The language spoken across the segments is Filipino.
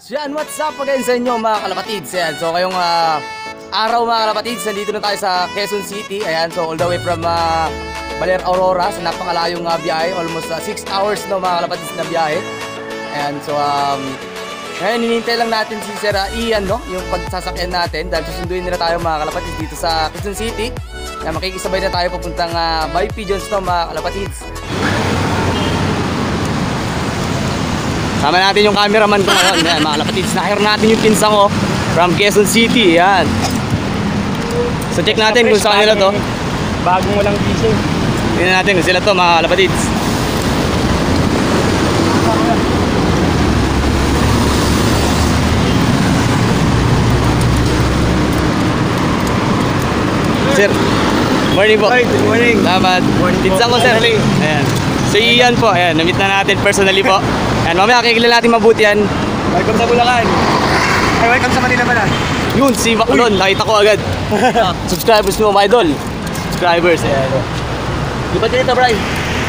So yan, what's up again sa inyo mga kalapatids? Ayan, so ngayong araw mga kalapatids, nandito na tayo sa Quezon City. Ayan, so all the way from Baler Aurora sa napakalayong biyahe, almost 6 hours no mga kalapatids na biyahe. Ayan, so ngayon hinihintay lang natin si Sir Ian no, yung pagsasakyan natin dahil susunduin nila tayo mga kalapatids dito sa Quezon City. Ayan, makikisabay na tayo papuntang Bay Pigeons no mga kalapatids. Sama natin yung cameraman ko ngayon. Ayan, mga kalapatids, na-hire natin yung pinsan ko from Quezon City. Ayan. So check natin kung saan nila to. Bagong walang gising. Tingnan natin kung sila to mga kalapatids. Sir, morning po. Hi, good morning. Salamat. Pinsan ko sir. Ayan. So Ian po, ayan, na-meet na natin personally po. Ayan, mamaya kakilala natin mabuti yan. Welcome sa Bulacan. Ay, welcome sa Manila pala. Yun, si Baclon, nakita ko agad. Subscribers mo, my idol. Subscribers, ayan. Di ba dito, Bri?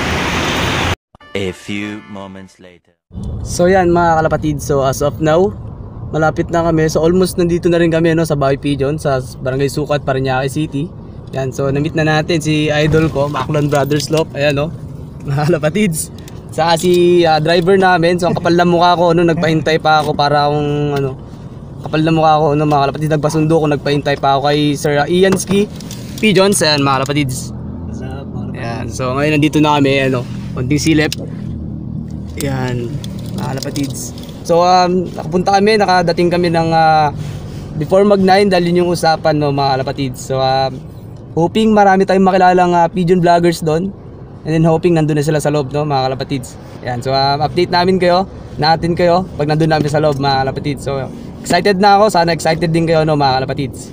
A few moments later. So yan mga kalapatid, so as of now, malapit na kami. So almost nandito na rin kami no, sa Bay Pigeon, sa Barangay Sukat, Parañaque City. Yan, so na-meet na natin si idol ko, Baclon Brothers Lop. Ayan no, mga kalapatids. Saka si driver namin, so ang kapal na mukha ko, no, nagpahintay pa ako para akong ano, kapal na mukha ko, no, mga kalapatids, nagpasundo ko, nagpahintay pa ako kay Sir Ian Ski Pigeons. Ayan mga kalapatids. Ayan, so ngayon nandito na kami, ano, konting silip. Ayan, mga kalapatids. So nakapunta kami, nakadating kami ng before mag 9 dahil yun yung usapan no mga kalapatids. So hoping marami tayong makilalang pigeon vloggers doon. And then hoping nandun na sila sa loob no mga kalapatids. Ayan, so update natin kayo pag nandun namin sa loob mga kalapatids. So excited na ako, sana excited din kayo no mga kalapatids.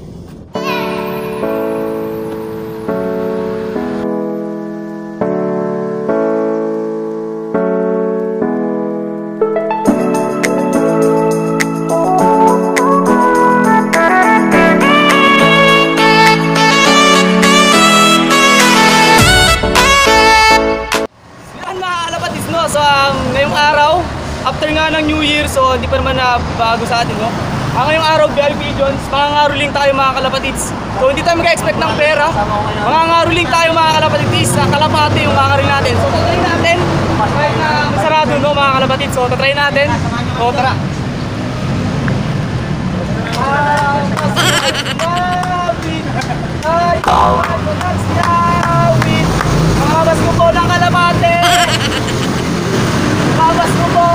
So ngayong araw, after nga ng New Year, so hindi pa naman na bago sa atin no. Ngayong araw, Bay Pigeons, mangangaroling tayo mga kalapatids. So hindi tayo mag-expect ng pera. Mangangaroling tayo mga kalapatids, na kalapati yung kakaroling natin. So tatry natin, kahit na masarado no mga kalapatids. So tatry natin. So tara. Makabas ko po ng kalapati. Makabas ko po.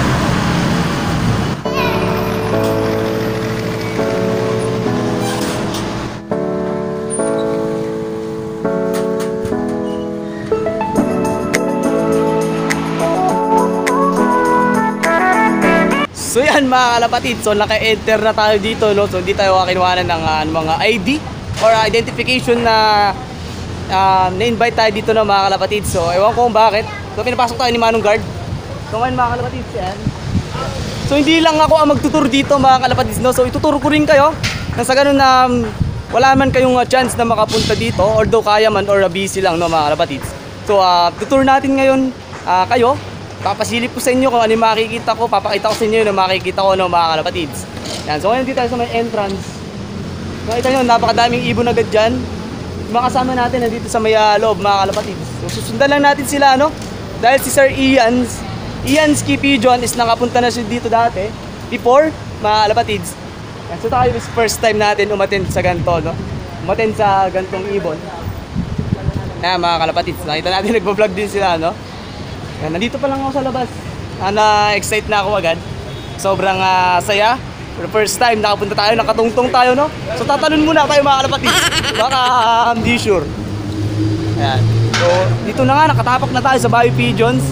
So yan mga kalapatid, so naka-enter na tayo dito no? So hindi tayo kinuhanan ng mga ID or identification na na-invite tayo dito no mga kalapatid. So ewan ko kung bakit. So pinapasok tayo ni Manong Guard. So ngayon mga kalapatid yan. So hindi lang ako ang magtutur dito mga kalapatid no? So ituturo ko rin kayo na sa ganun na wala man kayong chance na makapunta dito, although kaya man or busy lang no mga kalapatid. So tutur natin ngayon kayo. Papasilip ko sa inyo kung ano yung makikita ko, papakita ko sa inyo yung makikita ko no, mga kalapatids. Yan, so ngayon dito tayo sa may entrance. Makita nyo, napakadaming ibon agad dyan. Mga kasama natin nandito sa may loob mga kalapatids. So susundan lang natin sila no? Dahil si Sir Ian Ski Pigeon is nakapunta na siya dito dati before mga kalapatids. Yan, so tayo is first time natin umattend sa ganito no? Umattend sa gantong ibon. Yan mga kalapatids, nakita natin nagpa-vlog din sila no? Nandito pa lang ako sa labas. Na-excite na ako agad. Sobrang saya. For the first time nakapunta tayo, nakatungtong tayo no. So tatanun muna tayo mga kalapatid. Baka hindi sure. Ayan. So dito na nga, nakatapak na tayo sa Bay Pigeons.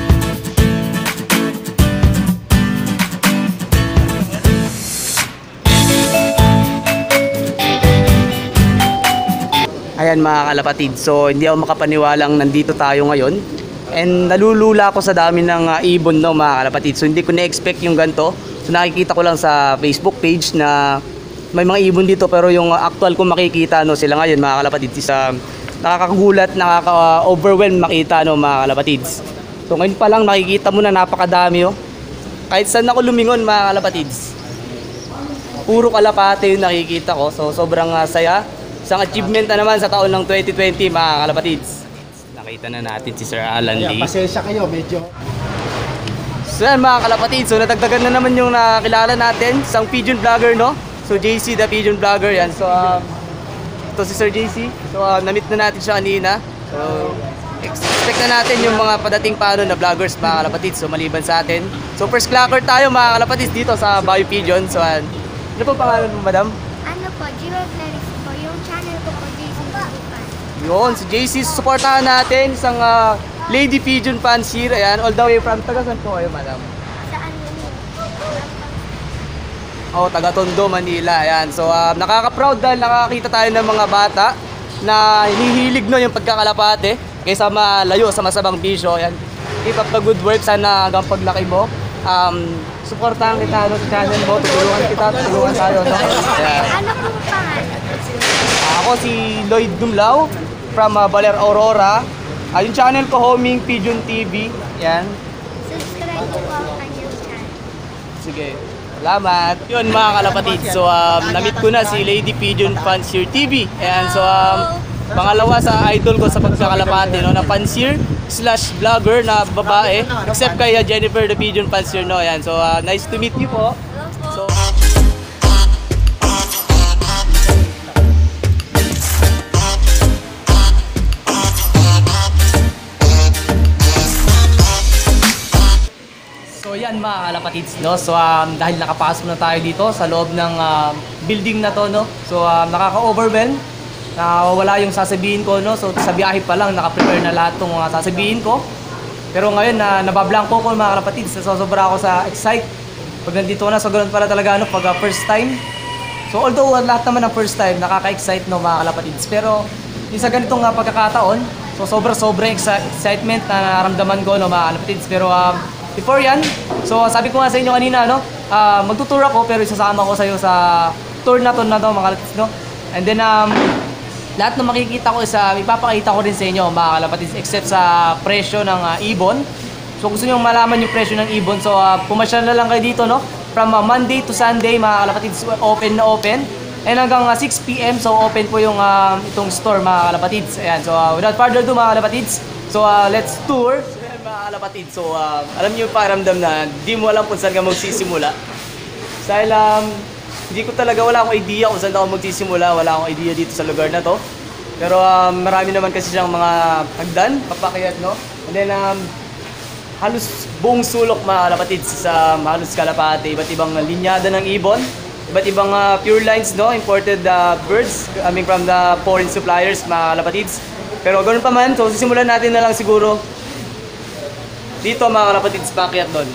Ayan mga kalapatid. So hindi ako makapaniwalang nandito tayo ngayon. And nalulula ako sa dami ng ibon no mga kalapatid. So hindi ko na-expect yung ganito. So nakikita ko lang sa Facebook page na may mga ibon dito, pero yung actual ko makikita no sila ngayon mga kalapatid is nakakagulat, nakaka-overwhelm makita no mga kalapatids. So ngayon pa lang nakikita mo na napakadami oh. kahit saan ako lumingon mga kalapatids, puro kalapate yung nakikita ko. So sobrang saya. Isang achievement na naman sa taon ng 2020 mga kalapatids. Nakita na natin si Sir Alan Lee. Pasensya kayo, medyo. So yan mga kalapatids, so natagdagan na naman yung nakilala natin, isang pigeon vlogger, no? So JC the pigeon vlogger yan. So ito si Sir JC. So na-meet na natin siya kanina. So expect na natin yung mga padating pa na vloggers mga kalapatids. So maliban sa atin. So first clocker tayo mga kalapatids dito sa Bayo Pigeon. So ano po pangalan mo, madam? Ano po, Jewel Clarice po, yung channel ko po, Jason Bukan. Yun, si JC, supportahan natin isang lady pigeon fancier. Ayan, all the way from Tagasan po kayo, madam. Saan yun yun? Oh, taga Tondo, Manila. Ayan. So, nakaka-proud dahil nakakita tayo ng mga bata na hinihilig no yung pagkakalapate kaysa malayo sa masamang bisyo. Ayan. Keep up the good work. Sana hanggang paglaki mo. Suportahan kita no, sa channel mo. Tulungan tayo. No? Ayan. Ano pong pangalan? Ako si Lloyd Dumlao from Baler, Aurora. Yung channel ko, Homing Pigeon TV. Ayan. Subscribe po ang kanyang channel. Sige. Salamat. Yun mga kalapatid. So, na-meet ko na si Lady Pigeon Fancier TV. Ayan, so, pangalawa sa idol ko sa pagkakalapate, no, na fancier / vlogger na babae. Except kay Jennifer the Pigeon Fancier, no. Ayan, so, nice to meet you po. So, So yan mga kalapatids, no? So dahil nakapasok na tayo dito sa loob ng building na to, no? So nakaka-overwhelm. Wala yung sasabihin ko, no? So sa biyahe pa lang naka-prepare na lahat ng mga sasabihin ko. Pero ngayon nabablanko ko mga kalapatids. So sobra ako sa excite. Pag nandito na, so ganoon pala talaga ano pag first time. So although lahat naman ng first time nakaka-excite, no mga kalapatids. Pero yung sa ganitong pagkakataon, so sobra-sobra excitement na naramdaman ko, no mga kalapatids. Pero before yan, so sabi ko nga sa inyo kanina, no, magtutour ako pero isasama ko sa iyo sa tour na to mga kalapatids, no. And then lahat ng makikita ko ipapakita ko rin sa inyo mga kalapatids except sa presyo ng ibon. So gusto niyo malaman yung presyo ng ibon, so pumasyal na lang kayo dito, no. From Monday to Sunday mga kalapatids, open na open. And hanggang 6 PM, so open po yung itong store mga kalapatids. Ayan, so without further ado mga kalapatids, so let's tour. Mga kalapatid, so alam niyo yung pakiramdam na di mo alam kung saan ka magsisimula. Dahil hindi ko talaga, wala akong idea kung saan ako magsisimula, wala akong idea dito sa lugar na to. Pero marami naman kasi siyang mga hagdan, papakyat, no? And then halos buong sulok mga kalapatid sa halos Kalapate, iba't ibang linyada ng ibon, iba't ibang pure lines, no? Imported birds coming from the foreign suppliers mga kalapatids. Pero ganoon pa man, so sisimulan natin na lang siguro dito mga kalapatids, pakyat doon.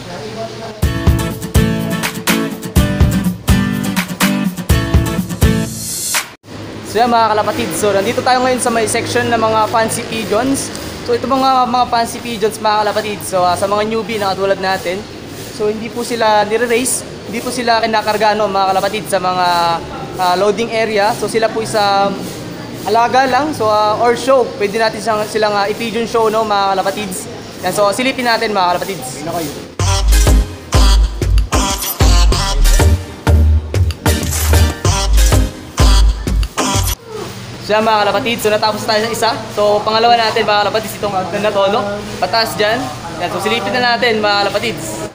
So yan mga kalapatids, so nandito tayo ngayon sa may section ng mga fancy pigeons. So ito mga fancy pigeons mga kalapatids, so sa mga newbie na katulad natin, so hindi po sila nire-race, hindi po sila kinakarga no, mga kalapatids sa mga loading area. So sila po isang alaga lang, so or show, pwede natin silang i-pigeon show no mga kalapatids. Yan, so silipin natin mga kalapatids. So yan mga kalapatids, so natapos tayo sa isa. So pangalawa natin mga kalapatids, itong hagdan na to, no? Pataas dyan. Yan, so silipin na natin mga kalapatids.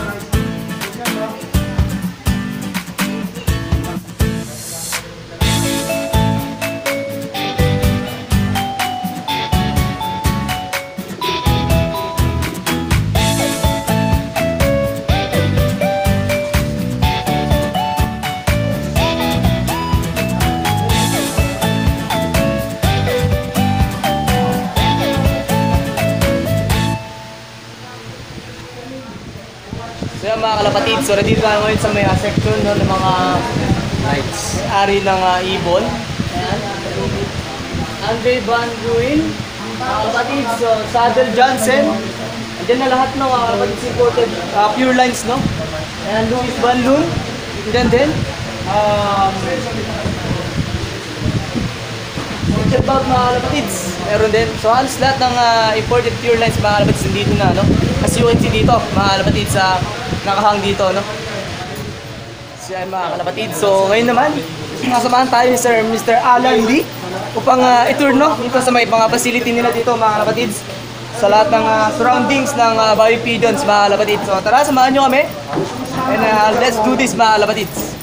So yan mga kalapatids, so nandito tayo ngayon sa may section no, ng mga ari ng ibon. Ayan. Andre Van Ruin, mga kalapatids, so Saddle Johnson. Andiyan na lahat no, mga kalapatids imported pure lines, no? Ayan, Louis Van Loon. Andiyan din. About mga kalapatids, meron din. So halos lahat ng imported pure lines mga kalapatids nandito na, no? As you can see dito, mga kalapatids sa nakahang dito, no? So yan mga kalapatids. So ngayon naman, nasamahan tayo ni Mr. Alan Lee upang i-tour, no? Dito sa may mga facility nila dito mga kalapatids. Sa lahat ng surroundings ng Bayo Pigeons mga kalapatids. So tara, samahan nyo kami. And let's do this mga kalapatids.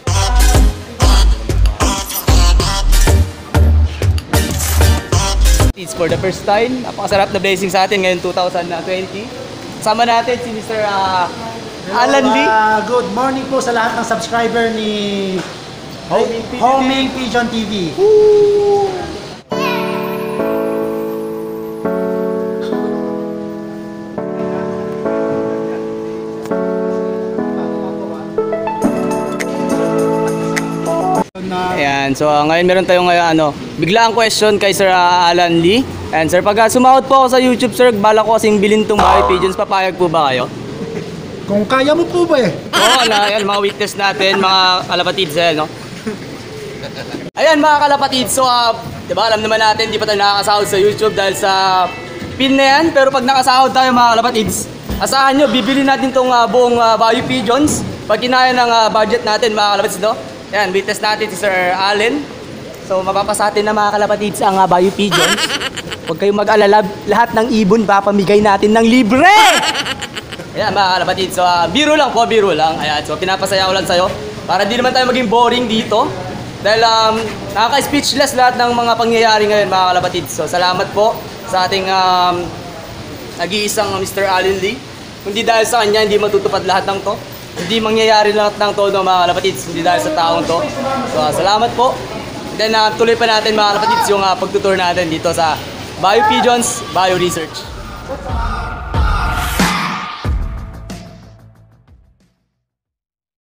It's for the first time. Napakasarap na blessing sa atin ngayon 2020. Sama natin si Mr. Alan Lee. Good morning po sa lahat ng subscriber ni Homing Pigeon TV. Ayan, so ngayon meron tayong biglaang question kay Sir Alan Lee. And sir, pag sumahod po ako sa YouTube sir, bala ko kasing bilhin tong Bayo Pigeons, papayag po ba kayo? Kung kaya mo po ba eh? Oo, yan, mga witness natin, mga kalapatids, no? Ayan mga kalapatids, so diba, alam naman natin, di pa tayo nakakasahod sa YouTube dahil sa pin na yan. Pero pag nakasahod tayo mga kalapatids, asahan nyo, bibili natin tong buong Bayo Pigeons pag kinaya ng budget natin mga kalapatids, no? Ayan, witness natin si Sir Allen. So mapapasatin na mga kalapatids ang Bayo Pigeons. Huwag kayong mag-alala, lahat ng ibon papamigay natin ng libre! Ayan mga kalapatids, so biro lang po, biro lang. Ayan, so pinapasaya ko lang sa'yo para di naman tayo maging boring dito. Dahil nakaka-speechless lahat ng mga pangyayari ngayon mga kalapatids. So salamat po sa ating nag-iisang Mr. Allen Lee. Kundi dahil sa kanya, hindi matutupad lahat ng to. Hindi mangyayari lahat ng to, no, mga kalapatids. Hindi dahil sa taong to. So salamat po. Then tuloy pa natin mga kalapatids yung pagtutour natin dito sa Bayo Pigeons, Bayo Research.